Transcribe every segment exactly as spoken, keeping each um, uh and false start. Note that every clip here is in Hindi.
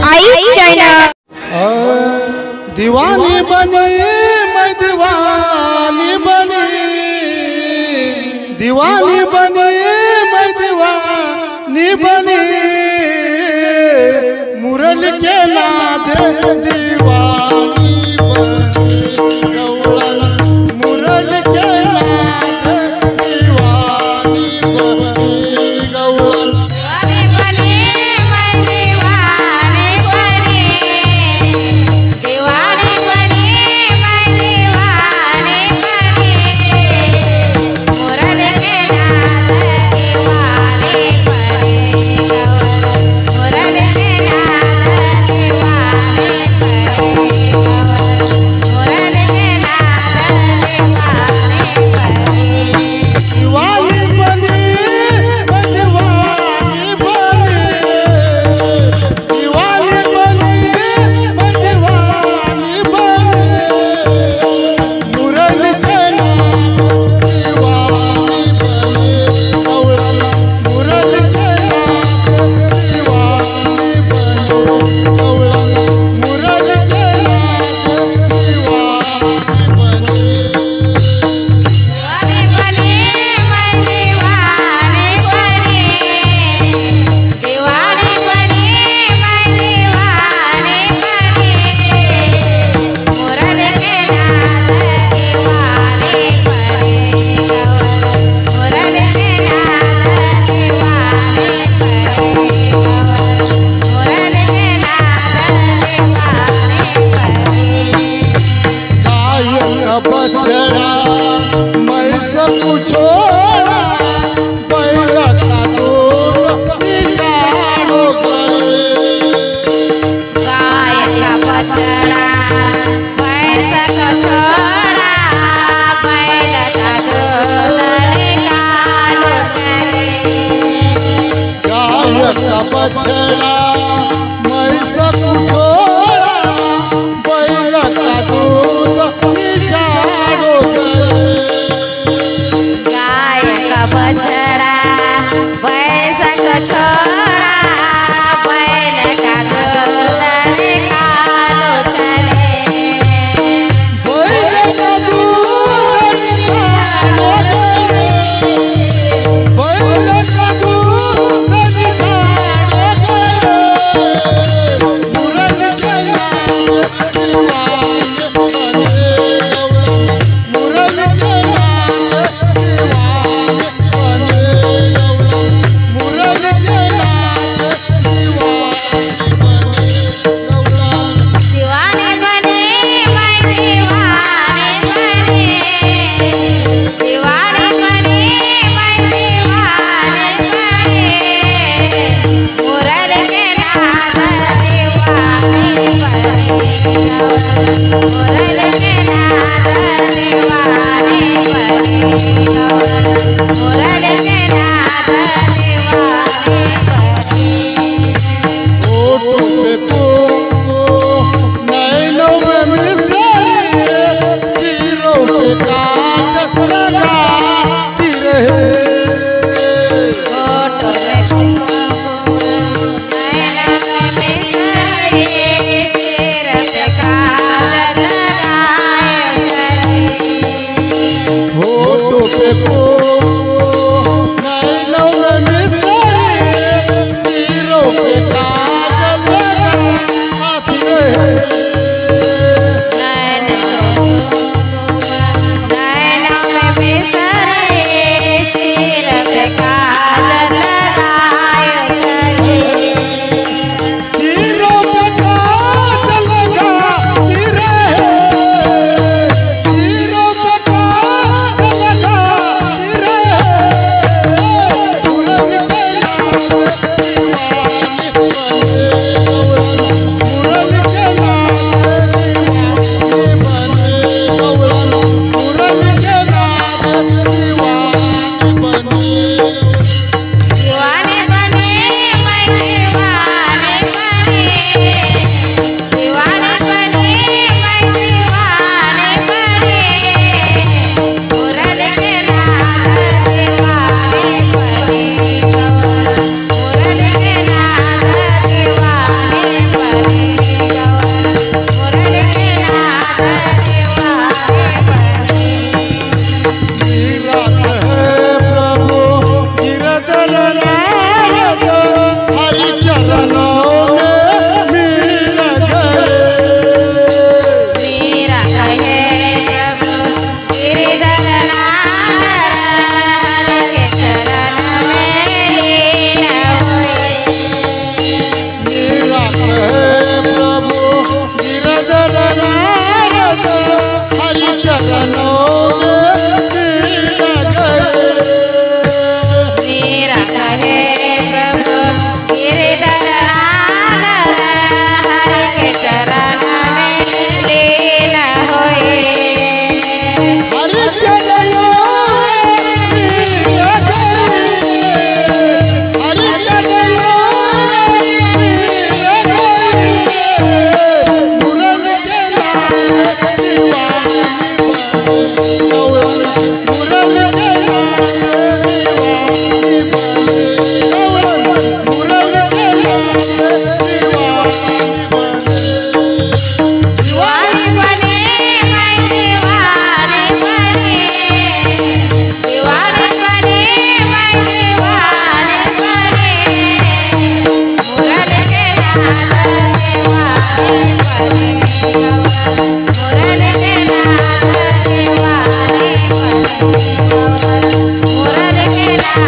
आई चैनल। दीवानी बनी मैं दीवानी बनी, दीवानी बनी मैं दीवानी बनी, मुरल के नाद दीवानी बनी, मुरल के नाद दीवानी बनी गौरा। बछड़ा मैं सब छोड़ा, बैला का दूध निकालो गए। गाय का बछड़ा भैंस का छोड़ा, बैल का दूध निकालो गए। गाय का बछड़ा मैं सब छोड़ा, बैला का दूध निकालो गए। गाय का बछड़ा भैंस का छोड़ा, बैल का दूध निकालो चले। बैल का दूध निकालो गए, बैल का दूध निकालो गए, मुरल के नाद दीवानी बने गौरा, मुरल के नाद दीवानी बने गौरा, मुरल के नाद दीवानी बने गौरा। दीवाने बने मैं दीवाने बने, दीवाने बने मैं दीवाने बने, मुरल के नाद दीवाने बने, मुरल के नाद दीवाने बने, मुरल के नाद दीवाने बने। फोटो पे फोटो नैनों में मिसरी, तीरों पे काट लगाती रहे। फोटो में तुमको नैना में बिसरे, सिर पे काजल लगाए करे। फोटो पे फोटो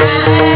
काजल